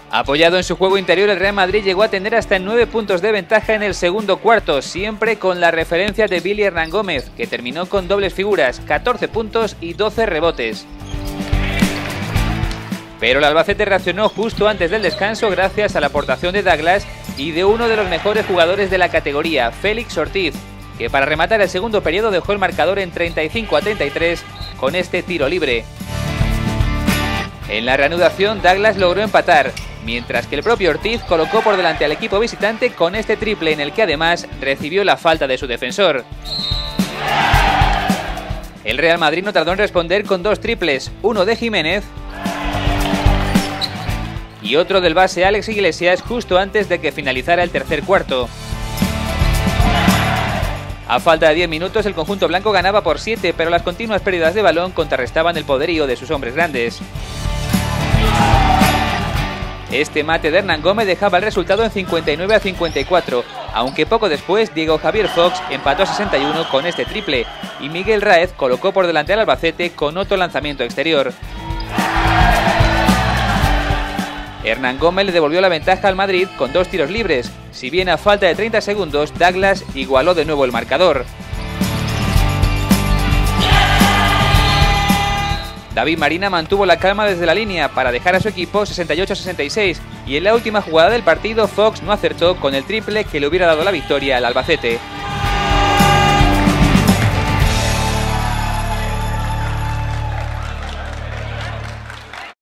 Apoyado en su juego interior, el Real Madrid llegó a tener hasta 9 puntos de ventaja en el segundo cuarto, siempre con la referencia de Billy Hernán Gómez, que terminó con dobles figuras, 14 puntos y 12 rebotes. Pero el Albacete reaccionó justo antes del descanso gracias a la aportación de Douglas y de uno de los mejores jugadores de la categoría, Félix Ortiz, que para rematar el segundo periodo dejó el marcador en 35-33 con este tiro libre. En la reanudación, Douglas logró empatar, mientras que el propio Ortiz colocó por delante al equipo visitante con este triple en el que además recibió la falta de su defensor. El Real Madrid no tardó en responder con dos triples, uno de Jiménez y otro del base Alex Iglesias justo antes de que finalizara el tercer cuarto. A falta de 10 minutos el conjunto blanco ganaba por 7, pero las continuas pérdidas de balón contrarrestaban el poderío de sus hombres grandes. Este mate de Hernán Gómez dejaba el resultado en 59-54, aunque poco después Diego Javier Fox empató a 61 con este triple y Miguel Raez colocó por delante al Albacete con otro lanzamiento exterior. Hernán Gómez le devolvió la ventaja al Madrid con dos tiros libres, si bien a falta de 30 segundos Douglas igualó de nuevo el marcador. David Marina mantuvo la calma desde la línea para dejar a su equipo 68-66 y en la última jugada del partido Fox no acertó con el triple que le hubiera dado la victoria al Albacete.